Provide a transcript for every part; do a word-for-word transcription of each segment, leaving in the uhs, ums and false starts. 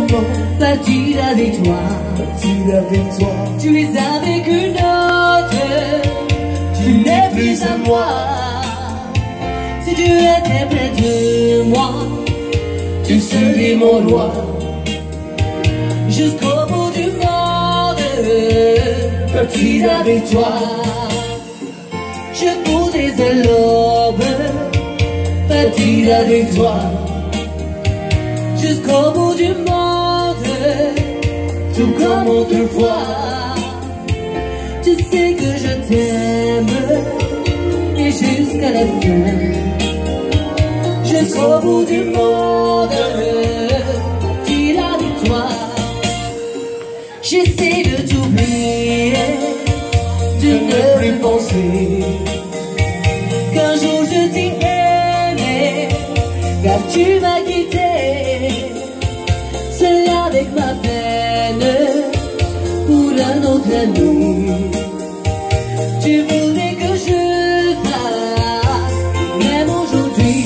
partir avec toi, partir avec toi. tu es avec une autre, tu n'es plus à moi. Si tu étais près de moi, tu serais mon roi. Jusqu'au bout du monde, partir avec toi. Je voudrais à l'aube partir avec toi. Jusqu'au bout du monde, tout comme autrefois. Tu sais que je t'aime, et jusqu'à la fin, jusqu'au bout du monde, tu l'as avec toi. J'essaie de t'oublier, de ne plus penser qu'un jour je t'ai aimé, car tu m'as quitté. Seul avec ma peine pour un autre ami. Tu voulais que je fasse, même aujourd'hui.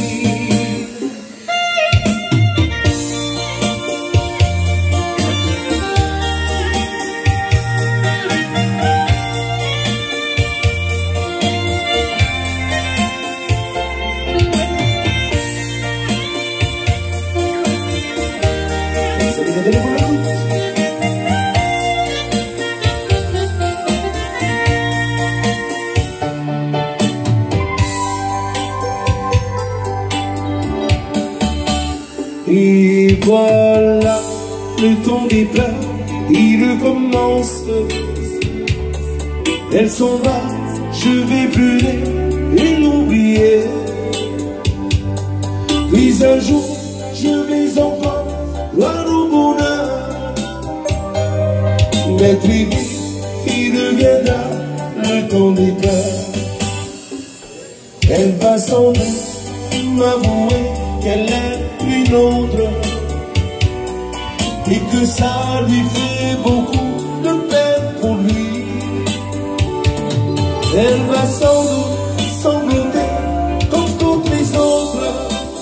Et voilà, le temps des pleurs, il recommence. Elle s'en va, je vais pleurer et l'oublier. Puis un jour, je vais encore voir au bonheur. Mais très vite, il reviendra le temps des pleurs. Elle va sans doute m'avouer qu'elle aime une autre et que ça lui fait beaucoup de peine pour lui. Elle va sans doute sangloter comme toutes les autres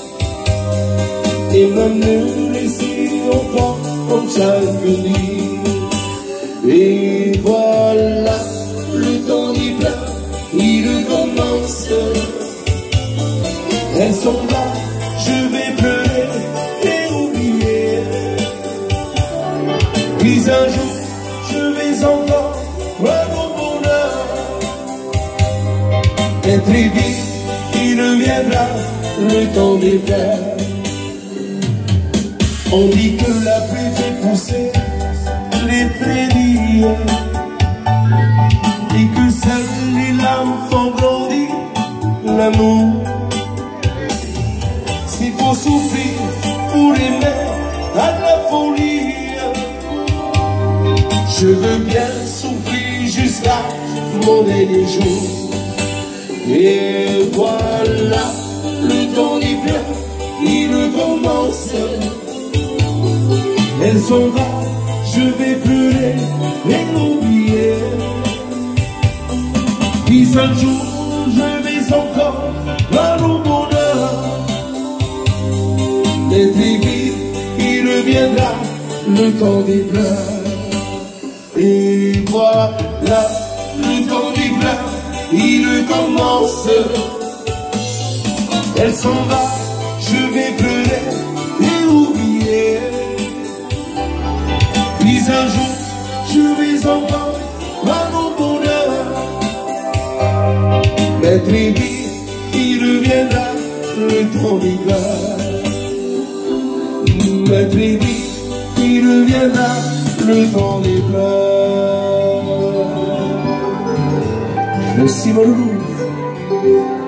et me laisser encore comme chaque nuit. Et voilà, le temps des pleurs, il recommence. Elle s'en va, je vais pleurer et oublier. Puis un jour, je vais encore voir au bonheur. Et très vite, il reviendra le temps des pleurs. On dit que la pluie fait pousser les prédits et que seules les larmes font grandir l'amour. S'il faut souffrir pour aimer à la folie, je veux bien souffrir jusqu'à mon dernier jour. Et voilà, le temps des pleurs, il recommence. Elle s'en va, je vais pleurer et l'oublier. Puis un jour, je vais encore voir au bonheur. Et très vite, il reviendra le temps des pleurs. Et voilà, le temps des pleurs, il recommence. Elle s'en va, je vais pleurer et oublier. Puis un jour, je vais encore voir au bonheur. Mais très vite, il reviendra le temps des pleurs. Mais très vite, il reviendra le temps des pleurs. Merci mon loup.